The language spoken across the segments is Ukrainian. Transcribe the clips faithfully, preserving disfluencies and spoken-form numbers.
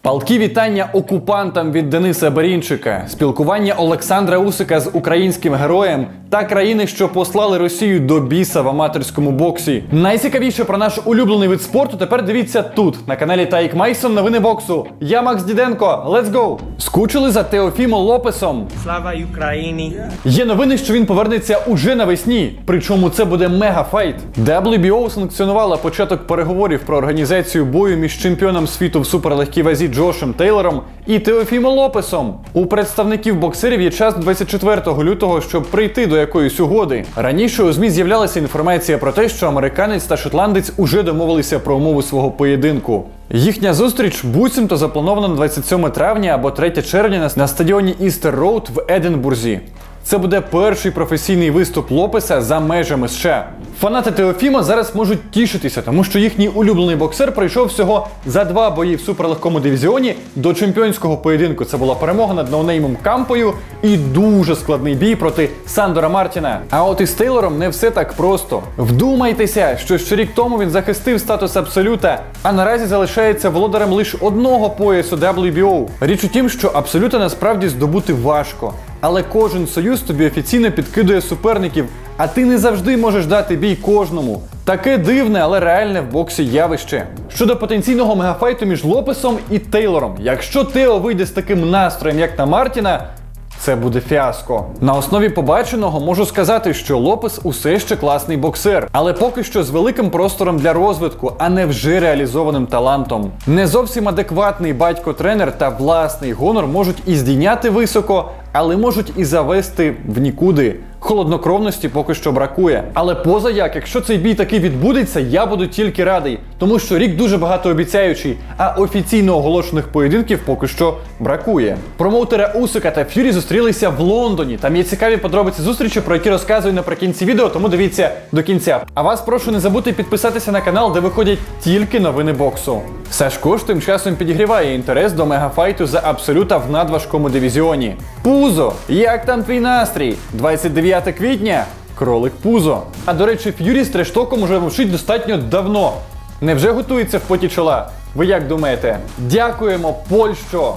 Палкі вітання окупантам від Дениса Берінчика, спілкування Олександра Усика з українським героєм та країни, що послали Росію до біса в аматорському боксі. Найцікавіше про наш улюблений вид спорту тепер дивіться тут, на каналі Таїк Майсон новини боксу. Я Макс Діденко, let's go! Скучили за Теофімо Лопесом? Слава Україні! Є новини, що він повернеться уже навесні, причому це буде мегафайт. дабл ю бі о санкціонувала початок переговорів про організацію бою між чемпіоном світу в суперлегкій вазі Джошем Тейлором і Теофімо Лопесом. У представників боксерів є час двадцять четвертого лютого, щоб прийти до якоїсь угоди. Раніше у ЗМІ з'являлася інформація про те, що американець та шотландець уже домовилися про умови свого поєдинку. Їхня зустріч буцімто запланована на двадцять сьоме травня або третє червня на стадіоні Істер Роуд в Единбурзі. Це буде перший професійний виступ Лопеса за межами США. Фанати Теофіма зараз можуть тішитися, тому що їхній улюблений боксер пройшов всього за два бої в суперлегкому дивізіоні до чемпіонського поєдинку. Це була перемога над ноунеймом Кампою і дуже складний бій проти Сандора Мартіна. А от із Тейлором не все так просто. Вдумайтеся, що ще рік тому він захистив статус Абсолюта, а наразі залишається володарем лише одного поясу дабл ю бі о. Річ у тім, що Абсолюта насправді здобути важко. Але кожен союз тобі офіційно підкидує суперників, а ти не завжди можеш дати бій кожному. Таке дивне, але реальне в боксі явище. Щодо потенційного мегафайту між Лопесом і Тейлором, якщо Тео вийде з таким настроєм, як на Мартіна, це буде фіаско. На основі побаченого можу сказати, що Лопес усе ще класний боксер, але поки що з великим простором для розвитку, а не вже реалізованим талантом. Не зовсім адекватний батько-тренер та власний гонор можуть і здійняти високо, але можуть і завести в нікуди. Холоднокровності поки що бракує. Але поза як, якщо цей бій таки відбудеться, я буду тільки радий. Тому що рік дуже багатообіцяючий, а офіційно оголошених поєдинків поки що бракує. Промоутера Усика та Ф'юрі зустрілися в Лондоні. Там є цікаві подробиці зустрічі, про які розказую наприкінці відео, тому дивіться до кінця. А вас прошу не забудьте підписатися на канал, де виходять тільки новини боксу. Сашко ж тим часом підігріває інтерес до мегафайту за Абсолюта в надважкому дивізіоні. Пузо, як там твій настрій? двадцять дев'яте квітня? Кролик Пузо. А до речі, Ф'юрі з трештоком уже мовчить достатньо давно. Невже готується в поті чола? Ви як думаєте? Дякуємо, Польщо!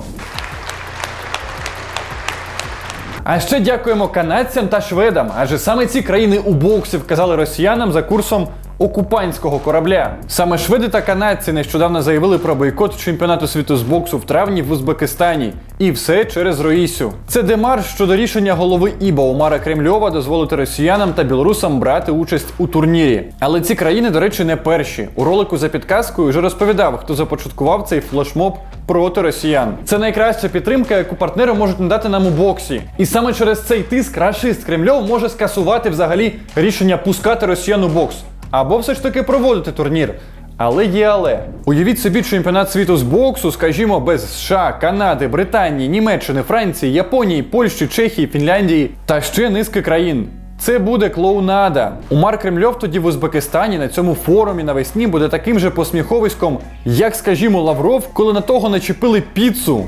А ще дякуємо канадцям та шведам, адже саме ці країни у боксі вказали росіянам за курсом окупантського корабля. Саме шведи та канадці нещодавно заявили про бойкот чемпіонату світу з боксу в травні в Узбекистані. І все через Роїсю. Це демарш щодо рішення голови і бе Умара Кремльова дозволити росіянам та білорусам брати участь у турнірі. Але ці країни, до речі, не перші. У ролику за підказкою вже розповідав, хто започаткував цей флешмоб проти росіян. Це найкраща підтримка, яку партнери можуть надати нам у боксі. І саме через цей тиск рашист Кремльов може скасувати взагалі рішення пускати росіян у бокс. Або все ж таки проводити турнір. Але є але. Уявіть собі чемпіонат світу з боксу, скажімо, без США, Канади, Британії, Німеччини, Франції, Японії, Польщі, Чехії, Фінляндії та ще низки країн. Це буде клоунада. Умар Кремльов тоді в Узбекистані на цьому форумі навесні буде таким же посміховиськом, як, скажімо, Лавров, коли на того начепили піцу.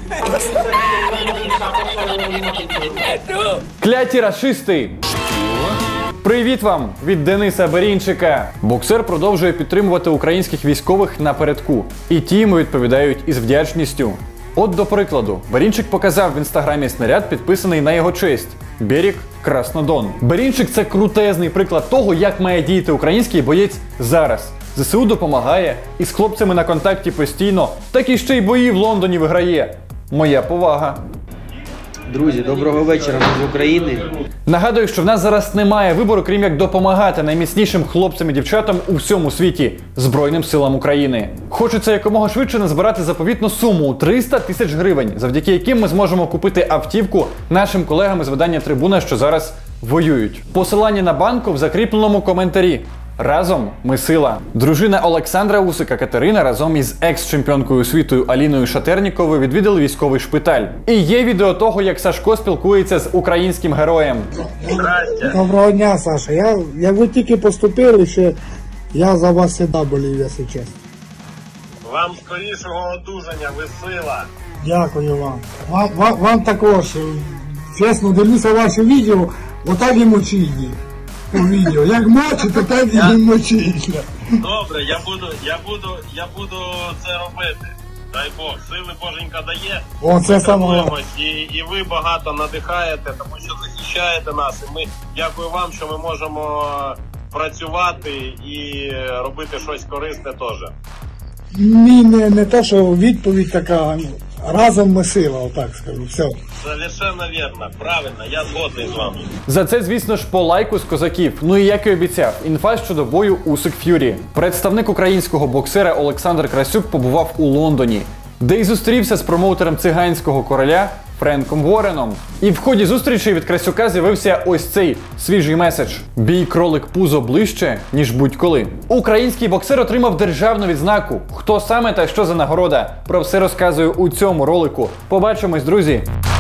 Кляті рашисти! Привіт вам від Дениса Берінчика! Боксер продовжує підтримувати українських військових напередку. І ті йому відповідають із вдячністю. От до прикладу, Берінчик показав в інстаграмі снаряд, підписаний на його честь. Берег Краснодон. Берінчик – це крутезний приклад того, як має діяти український боєць зараз. зе се у допомагає, і з хлопцями на контакті постійно, так і ще й бої в Лондоні виграє. Моя повага. Друзі, доброго вечора з України. Нагадую, що в нас зараз немає вибору, крім як допомагати найміцнішим хлопцям і дівчатам у всьому світі – Збройним силам України. Хочеться якомога швидше назбирати заповітну суму у триста тисяч гривень, завдяки яким ми зможемо купити автівку нашим колегам із видання «Трибуна», що зараз воюють. Посилання на банку в закріпленому коментарі. Разом ми сила. Дружина Олександра Усика Катерина разом із екс-чемпіонкою світу Аліною Шатерніковою відвідали військовий шпиталь. І є відео того, як Сашко спілкується з українським героєм. Доброго дня, Саша. Я, як ви тільки поступили, ще я за вас завжди болів, якщо чесно. Вам скорішого одужання, ви сила. Дякую вам. Вам, вам, вам також. Чесно, дивлюся ваші відео, отак і мочіть. По відео. Як мочите, так і не мочіть. Добре, я буду, я буду, я буду це робити. Дай Бог, сили Боженька дає. О, це Ми саме головне. тренуємось, і, і ви багато надихаєте, тому що захищаєте нас. І ми дякую вам, що ми можемо працювати і робити щось корисне теж. Ні, не, не те, що відповідь така, разом ми сила, отак скажу, все. Совершенно вірно, правильно, я згодний з вами. За це, звісно ж, по лайку з козаків. Ну і як і обіцяв, інфа щодо бою Усик Ф'юрі. Представник українського боксера Олександр Красюк побував у Лондоні, де й зустрівся з промоутером циганського короля Френком Вореном. І в ході зустрічі від Красюка з'явився ось цей свіжий меседж. Бій кролик пузо ближче, ніж будь-коли. Український боксер отримав державну відзнаку. Хто саме та що за нагорода? Про все розказую у цьому ролику. Побачимось, друзі!